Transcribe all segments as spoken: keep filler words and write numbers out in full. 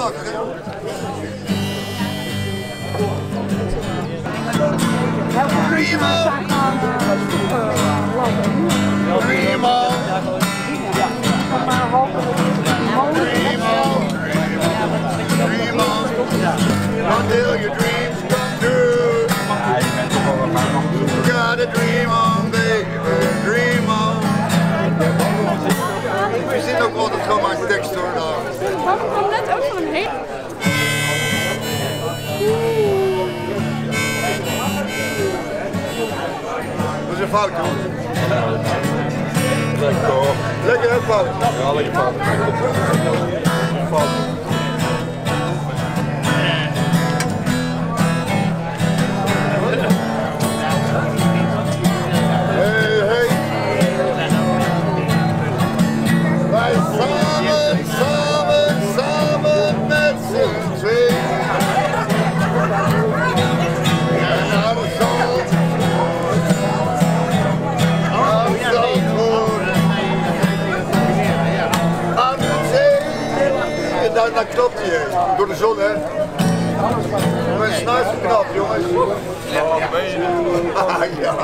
lachen, hè? Primo! Primo! Primo! Until your dreams come true. Gotta dream on, baby, dream on. Je zit ook altijd gewoon maar tekst hoor daar. Wat kwam net ook zo'n heen? Dat is een fout hoor. Lekker. Lekker hè fout? Ja, lekker fout. Fout. Dat klopt hier, door de zon hè. Mijn snuit geknapt jongens. Ja, ben je ja.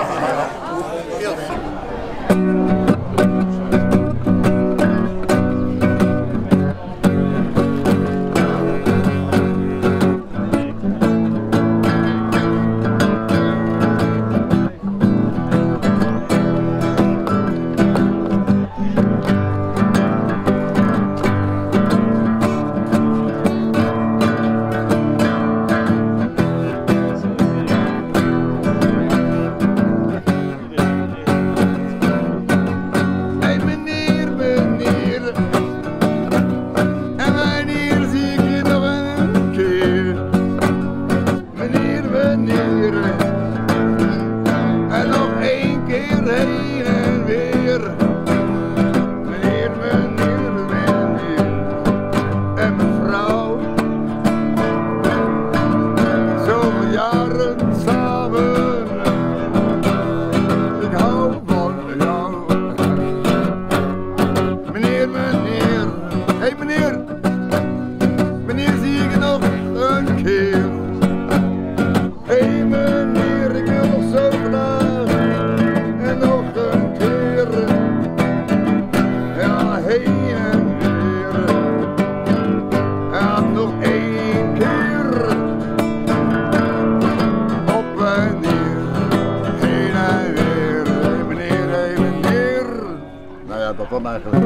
Dat dan eigenlijk.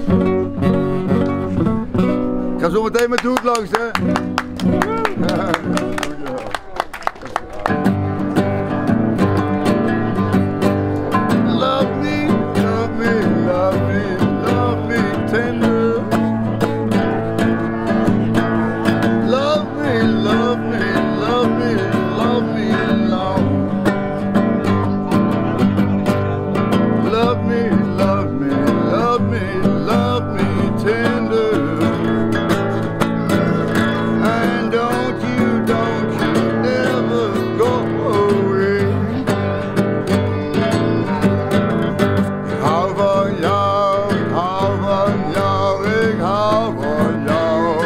Ik ga zo meteen met de hoed langs, hè? Ja. Love me, love me, love me, love me tender. Love me, love me, love me, love me long. Love me, love me. Love me, love me tender. And don't you, don't you never go away. Ik hou van jou, ik hou van jou, ik hou van jou.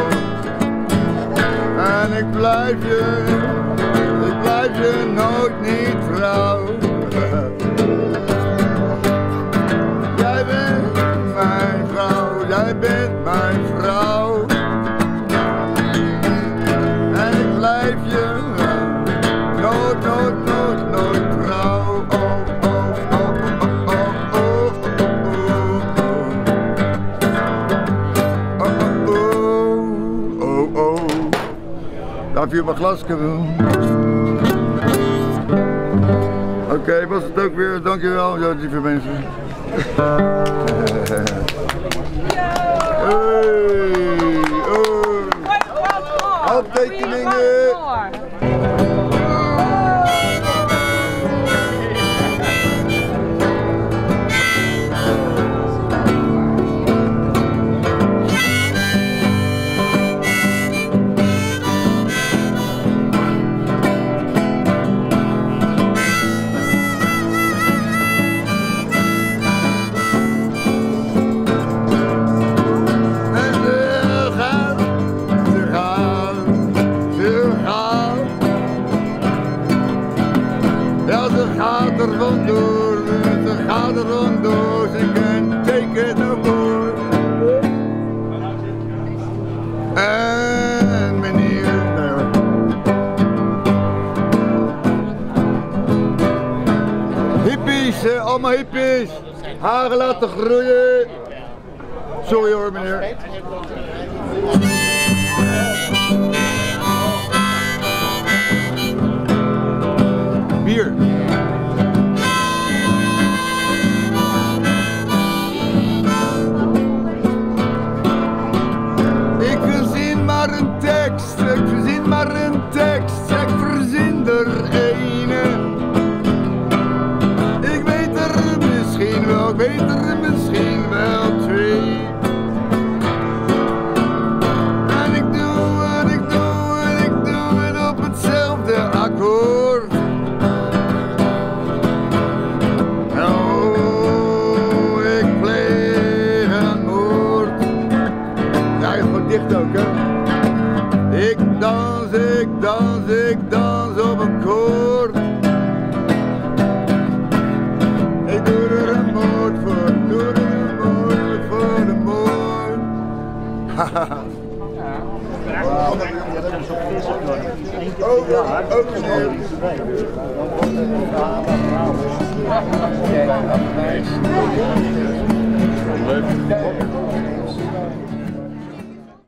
En ik blijf je, ik blijf je nooit niet trouw. Jij bent mijn vrouw, jij bent mijn vrouw. En ik blijf je nooit, nooit, nooit, nooit trouw. Oh, oh, oh, oh, oh, oh, oh, oh, oh, oh. Darf je mijn glas doen? Oké, okay, was het ook weer, dankjewel, ja, lieve mensen. Hey, oh. Handtekeningen. And then En meneer, nee hoor. Hippies, hè? Allemaal hippies. Haren laten groeien. Sorry hoor meneer. Bier. Ik verzin maar een tekst, ik verzin maar een tekst, ik verzin er ene. Ik weet er misschien wel, ik weet er misschien wel twee. En ik doe en ik doe en ik doe het op hetzelfde akkoord. Oh, ik pleeg een moord. Ja, je gaat dicht ook, hè. Ik dans, ik dans, ik dans op een koord. Ik doe er een moord voor, doe er een moord voor de moord. Haha. Ook, ook meneer. Leuk.